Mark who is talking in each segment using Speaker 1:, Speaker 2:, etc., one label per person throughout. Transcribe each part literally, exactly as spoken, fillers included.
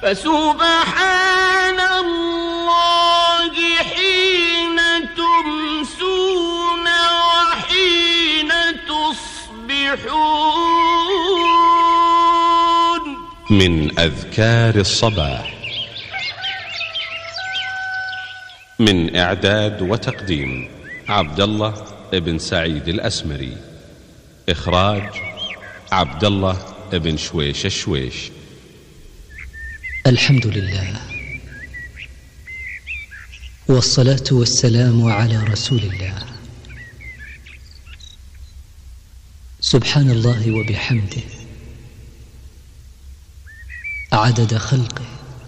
Speaker 1: فسبحان الله حين تمسون وحين تصبحون.
Speaker 2: من أذكار الصباح. من إعداد وتقديم عبد الله ابن سعيد الأسمري. إخراج عبد الله ابن شويش الشويش.
Speaker 3: الحمد لله والصلاة والسلام على رسول الله. سبحان الله وبحمده عدد خلقه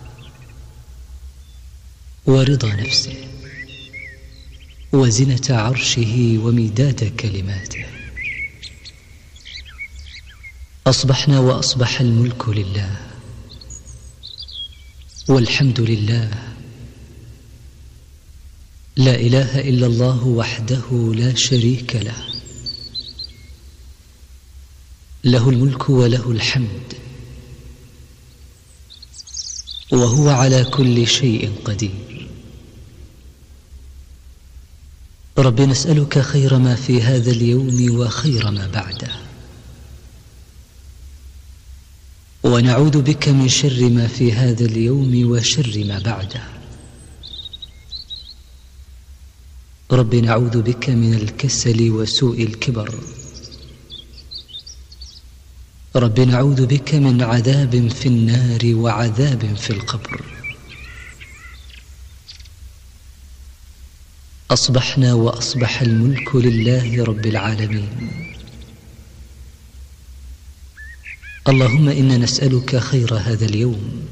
Speaker 3: ورضا نفسه وزنة عرشه ومداد كلماته. أصبحنا وأصبح الملك لله والحمد لله، لا إله إلا الله وحده لا شريك له، له الملك وله الحمد وهو على كل شيء قدير. رب نسألك خير ما في هذا اليوم وخير ما بعده، ونعوذ بك من شر ما في هذا اليوم وشر ما بعده. رب نعوذ بك من الكسل وسوء الكبر. رب نعوذ بك من عذاب في النار وعذاب في القبر. أصبحنا وأصبح الملك لله رب العالمين. اللهم إنا نسألك خير هذا اليوم،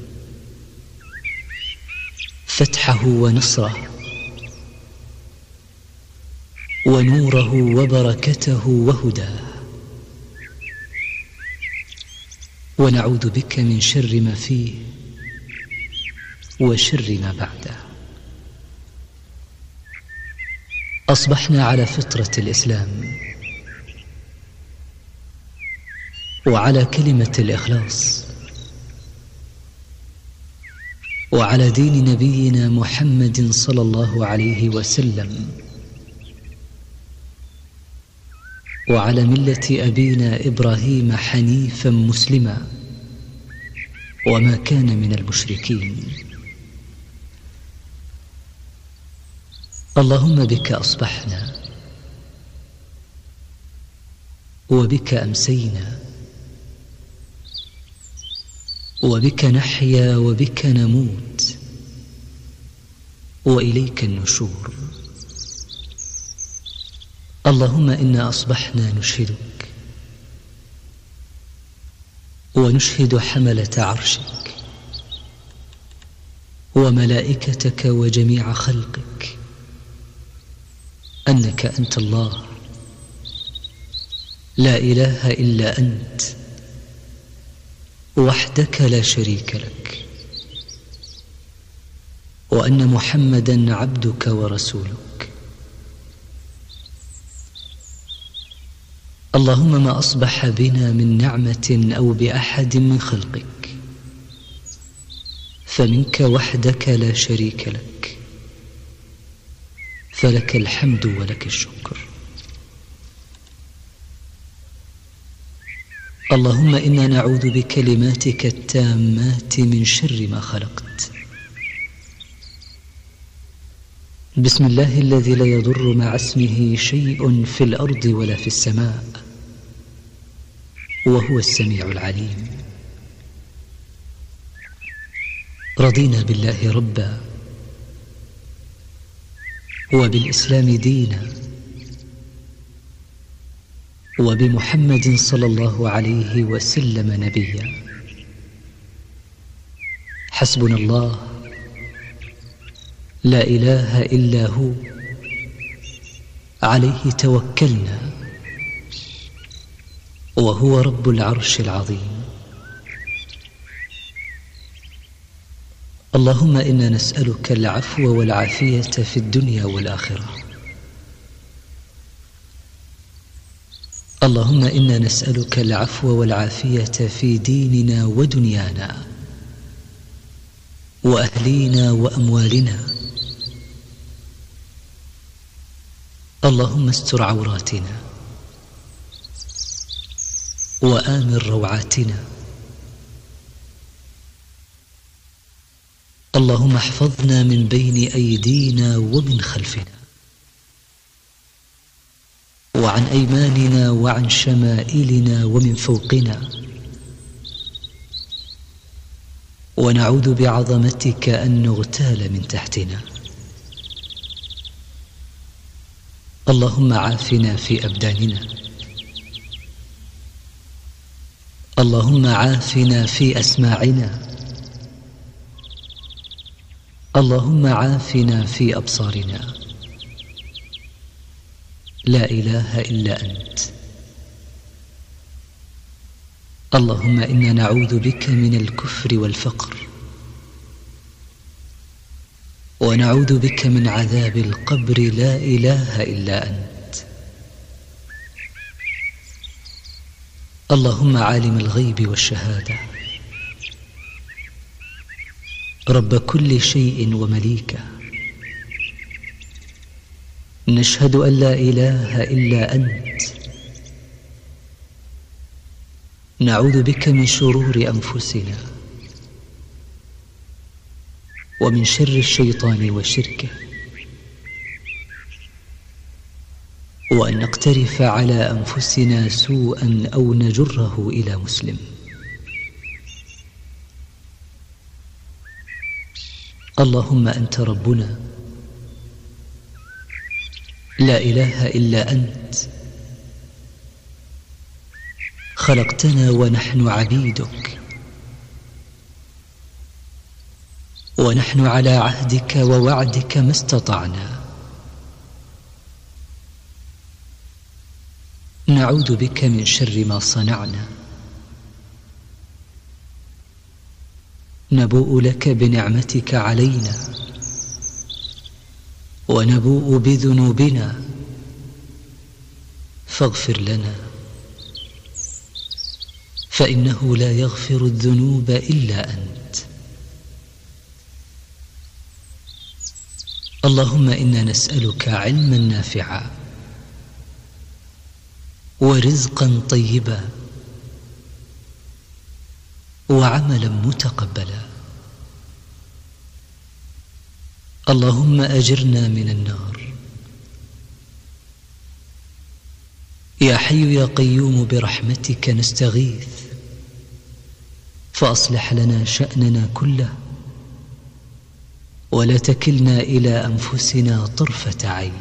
Speaker 3: فتحه ونصره ونوره وبركته وهداه، ونعوذ بك من شر ما فيه وشر ما بعده. أصبحنا على فطرة الإسلام وعلى كلمة الإخلاص وعلى دين نبينا محمد صلى الله عليه وسلم وعلى ملة أبينا إبراهيم حنيفا مسلما وما كان من المشركين. اللهم بك أصبحنا وبك أمسينا وبك نحيا وبك نموت وإليك النشور. اللهم إنا أصبحنا نشهدك ونشهد حملة عرشك وملائكتك وجميع خلقك أنك أنت الله لا إله إلا أنت وحدك لا شريك لك، وأن محمدًا عبدك ورسولك. اللهم ما أصبح بنا من نعمة أو بأحد من خلقك فمنك وحدك لا شريك لك، فلك الحمد ولك الشكر. اللهم إنا نعوذ بكلماتك التامات من شر ما خلقت. بسم الله الذي لا يضر مع اسمه شيء في الأرض ولا في السماء وهو السميع العليم. رضينا بالله ربا وبالإسلام دينا وبمحمد صلى الله عليه وسلم نبيا. حسبنا الله لا إله إلا هو عليه توكلنا وهو رب العرش العظيم. اللهم إنا نسألك العفو والعافية في الدنيا والآخرة. اللهم إنا نسألك العفو والعافية في ديننا ودنيانا. وأهلينا وأموالنا. اللهم استر عوراتنا وآمن روعاتنا. اللهم احفظنا من بين أيدينا ومن خلفنا وعن أيماننا وعن شمائلنا ومن فوقنا. ونعوذ بعظمتك أن نغتال من تحتنا. اللهم عافنا في أبداننا. اللهم عافنا في أسماعنا. اللهم عافنا في أبصارنا. لا إله إلا أنت. اللهم إنا نعوذ بك من الكفر والفقر، ونعوذ بك من عذاب القبر. لا إله إلا أنت. اللهم عالم الغيب والشهادة، رب كل شيء ومليكه، نشهد أن لا إله إلا أنت. نعوذ بك من شرور أنفسنا ومن شر الشيطان وشركه، وأن نقترف على أنفسنا سوءا أو نجره إلى مسلم. اللهم أنت ربنا، لا إله إلا أنت. خلقتنا ونحن عبيدك، ونحن على عهدك ووعدك ما استطعنا. نعوذ بك من شر ما صنعنا. نبوء لك بنعمتك علينا، ونبوء بذنوبنا، فاغفر لنا، فإنه لا يغفر الذنوب إلا أنت. اللهم إنا نسألك علما نافعا ورزقا طيبا وعملا متقبلا. اللهم أجرنا من النار. يا حي يا قيوم برحمتك نستغيث، فأصلح لنا شأننا كله، ولا تكلنا إلى أنفسنا طرفة عين.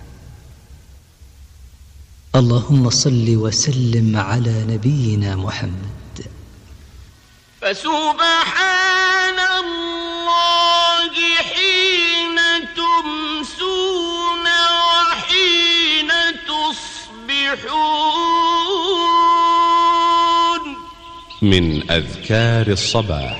Speaker 3: اللهم صل وسلم على نبينا محمد.
Speaker 1: فسبحان الله حين تمسون وحين تصبحون.
Speaker 2: من أذكار الصباح.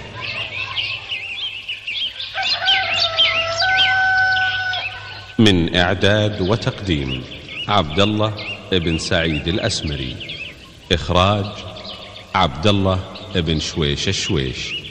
Speaker 2: من إعداد وتقديم عبد الله ابن سعيد الأسمري. إخراج عبد الله ابن شويش الشويش.